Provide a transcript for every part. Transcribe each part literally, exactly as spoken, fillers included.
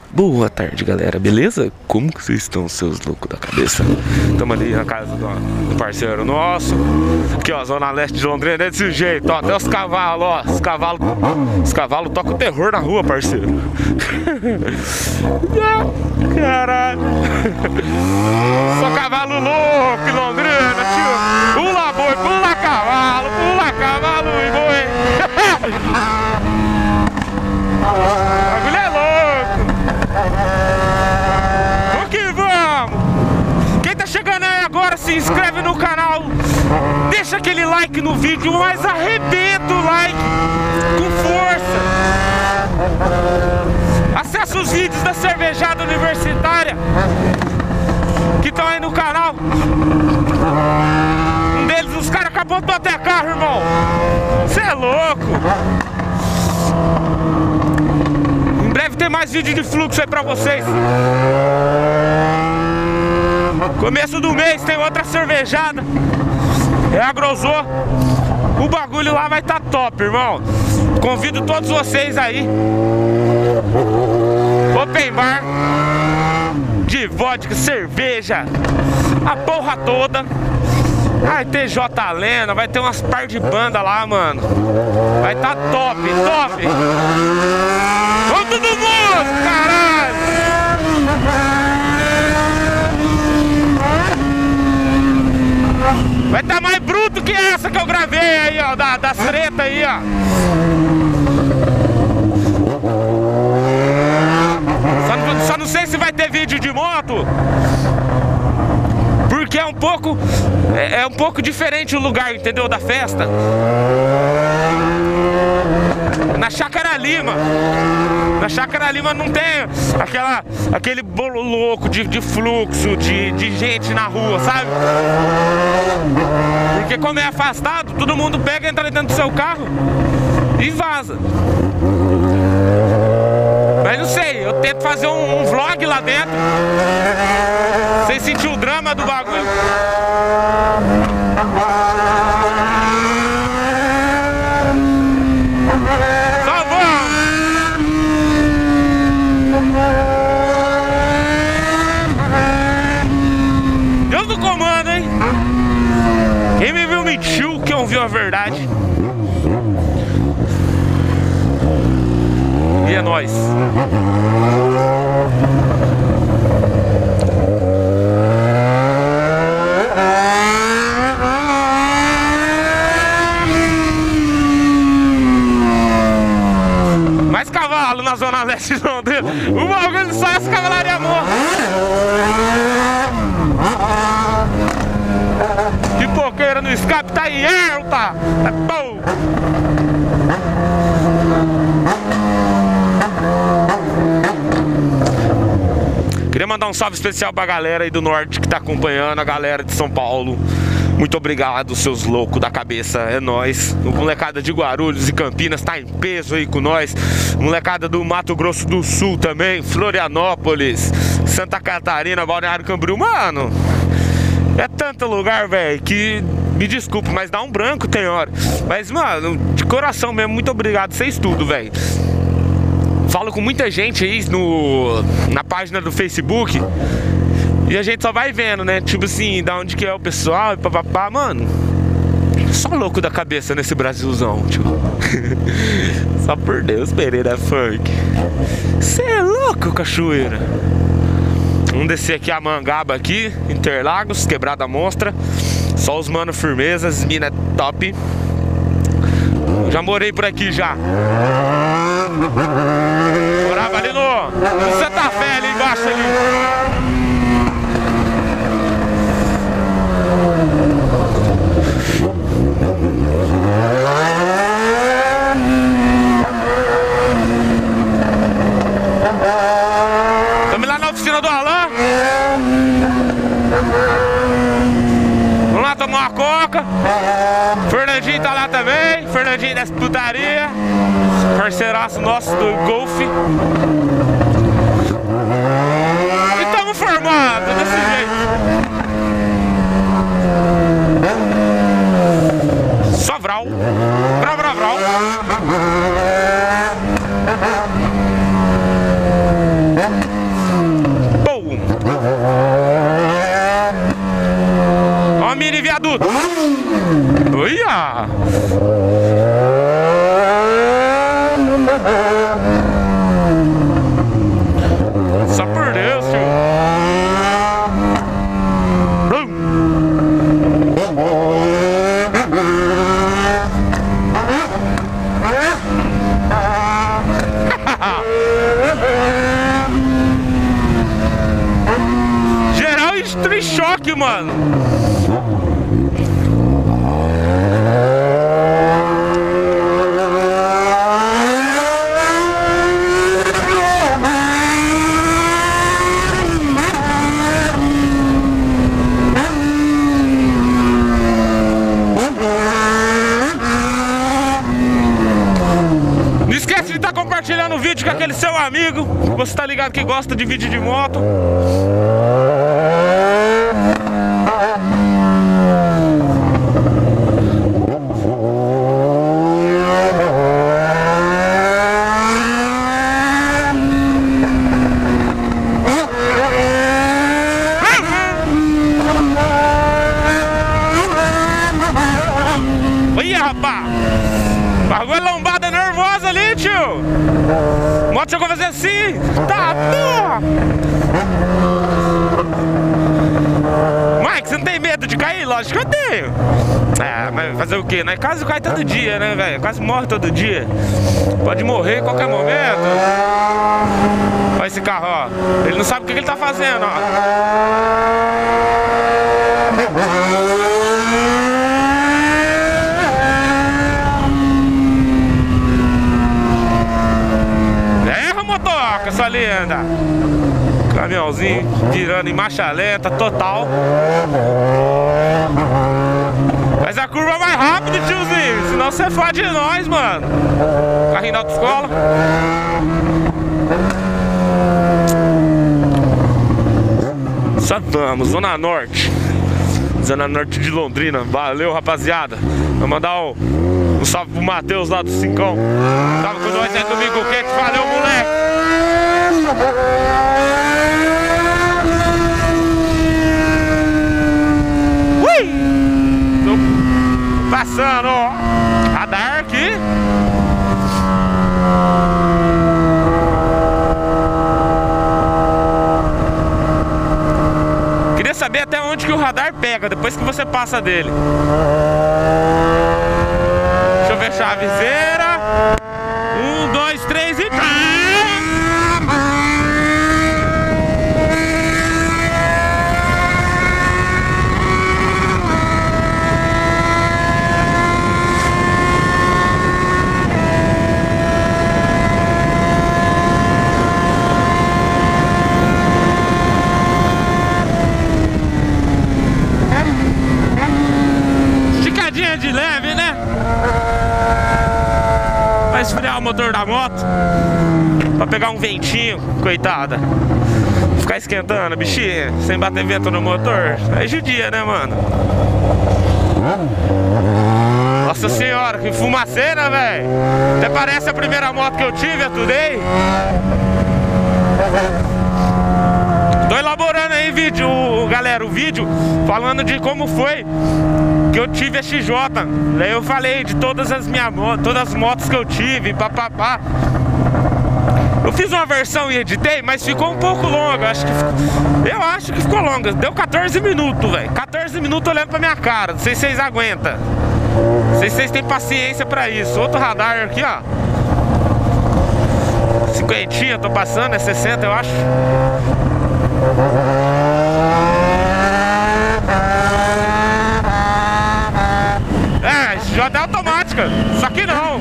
Boa tarde, galera, beleza? Como que vocês estão, seus loucos da cabeça? Estamos ali na casa do, do parceiro nosso. Aqui, ó, Zona Leste de Londrina, é desse jeito, ó. Até os cavalos, ó. Os cavalos. Os cavalos tocam terror na rua, parceiro. Caralho. Só cavalo louco em Londrina, tio. Pula boi, pula cavalo, pula cavalo e boi. O bagulho é louco. Vamos que vamos! Quem tá chegando aí agora, se inscreve no canal, deixa aquele like no vídeo, mas arrebenta o like com força. Acessa os vídeos da cervejada universitária que estão aí no canal. Um deles, os caras acabou de bater carro, irmão. Você é louco. Deve ter mais vídeo de fluxo aí pra vocês. Começo do mês tem outra cervejada. É a Grosô. O bagulho lá vai tá top, irmão. Convido todos vocês aí. Open bar de vodka, cerveja, a porra toda. Vai ter J Lena, vai ter umas par de banda lá, mano. Vai tá top, top. Vamos todo mundo, caralho. Vai tá mais bruto que essa que eu gravei aí, ó, da, das treta aí, ó. Só não, só não sei se vai ter vídeo de moto, porque é um pouco é, é um pouco diferente o lugar, entendeu? Da festa. Na Chácara Lima. Na Chácara Lima não tem aquela, aquele bolo louco de, de fluxo, de, de gente na rua, sabe? Porque como é afastado, todo mundo pega, entra dentro do seu carro e vaza. Mas não sei, eu tento fazer um, um vlog lá dentro. Sem sentir o drama do bagulho. Só vamos! Deus do comando, hein? Quem me viu mentiu, quem ouviu a verdade. E é nóis. Mais cavalo na Zona Leste de Londrina. O bagulho só essa cavalaria morra. Pipoqueira no escape, tá em alta. É bom. Queria mandar um salve especial pra galera aí do norte que tá acompanhando, a galera de São Paulo. Muito obrigado, seus loucos da cabeça, é nóis. O molecada de Guarulhos e Campinas tá em peso aí com nós. Molecada do Mato Grosso do Sul também, Florianópolis, Santa Catarina, Balneário Camboriú. Mano, é tanto lugar, velho, que me desculpe, mas dá um branco tem hora. Mas, mano, de coração mesmo, muito obrigado, vocês tudo, velho. Falo com muita gente aí no, na página do Facebook e a gente só vai vendo, né? Tipo assim, da onde que é o pessoal e papapá. Mano, só louco da cabeça nesse Brasilzão, tio. Só por Deus, Pereira Funk. Cê é louco, cachoeira. Vamos descer aqui a Mangaba aqui, Interlagos, Quebrada Monstra. Só os mano firmezas, mina top. Já morei por aqui já. Morava ali no, no Santa Fé, ali embaixo ali. Estamos lá na oficina do Alan. Vamos lá tomar uma coca. Fernandinho tá lá também. Fernandinho dessa putaria. Parceiraço nosso do golfe. E estamos formados desse jeito. Só vral. Vral, vral, vral. viaduto. Olha! Só por Deus, tio. Geral em choque, mano. Não esquece de estar compartilhando o vídeo com aquele seu amigo. Você tá ligado que gosta de vídeo de moto. Olha, rapaz! Bagulho lombada nervosa ali, tio! Moto chegou a fazer assim! Tá, porra! Mike, você não tem medo de cair? Lógico que eu tenho! É, mas fazer o quê? Né? Quase cai todo dia, né, velho? Quase morre todo dia. Pode morrer em qualquer momento. Olha esse carro, ó. Ele não sabe o que ele tá fazendo, ó. Motoca, sua linda. Caminhãozinho virando em marcha lenta, total. Mas a curva é mais rápida, tiozinho. Senão você fode de nós, mano. Carrinho da autoescola. Só vamos, Zona Norte. Zona Norte de Londrina. Valeu, rapaziada. Vou mandar um, um salve pro Matheus lá do Cincão. Tava com nós aí domingo quente. Valeu, moleque. Ui! Tô passando, ó. Radar aqui. Queria saber até onde que o radar pega depois que você passa dele. Deixa eu fechar a viseira. Um, dois, três e... de leve, né? Vai esfriar o motor da moto pra pegar um ventinho, coitada. Ficar esquentando, bichinha, sem bater vento no motor. Aí judia, né, mano? Nossa senhora, que fumaceira, velho. Até parece a primeira moto que eu tive, a Today. Tô elaborando aí vídeo, galera, o vídeo falando de como foi que eu tive a X J. Daí eu falei de todas as minhas motos, todas as motos que eu tive, papapá. Eu fiz uma versão e editei, mas ficou um pouco longa. Acho que eu acho que ficou longa. Deu quatorze minutos, velho. quatorze minutos olhando pra minha cara. Não sei se vocês aguentam. Não sei se vocês têm paciência pra isso. Outro radar aqui, ó. Cinquentinha, tô passando, é sessenta, eu acho. É, X J é automática, só que não.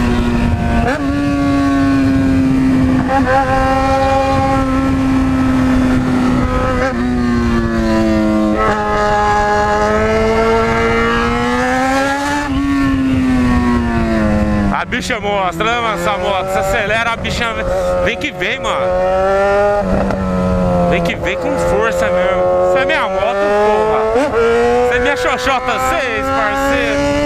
A bicha mostra, né, mano, essa moto? Você acelera, a bicha vem que vem, mano. Vem que vem com força mesmo. Isso é minha moto, porra. Isso é minha xoxota seis, parceiro.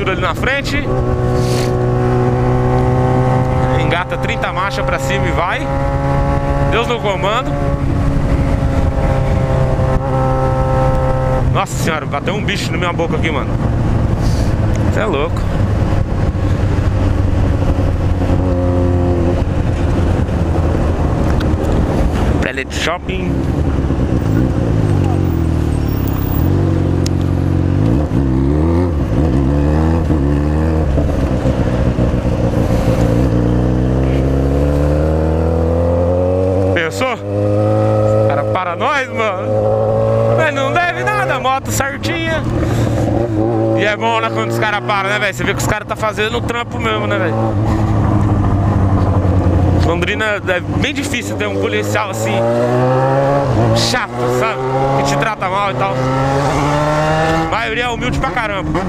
ajuda ali na frente. Engata trinta marchas pra cima e vai. Deus no comando. Nossa senhora, bateu um bicho na minha boca aqui, mano. Você é louco. Pellet Shopping. Pensou? Os caras para nós, mano. Mas não deve nada, moto certinha. E é bom, né, quando os caras param, né, velho? Você vê que os caras tá fazendo o trampo mesmo, né, velho? Londrina é bem difícil ter um policial assim chato, sabe? Que te trata mal e tal. A maioria é humilde pra caramba.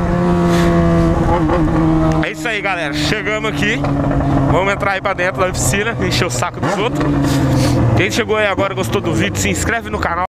É isso aí, galera. Chegamos aqui. Vamos entrar aí pra dentro da oficina, encher o saco dos outros. Quem chegou aí agora, gostou do vídeo, se inscreve no canal.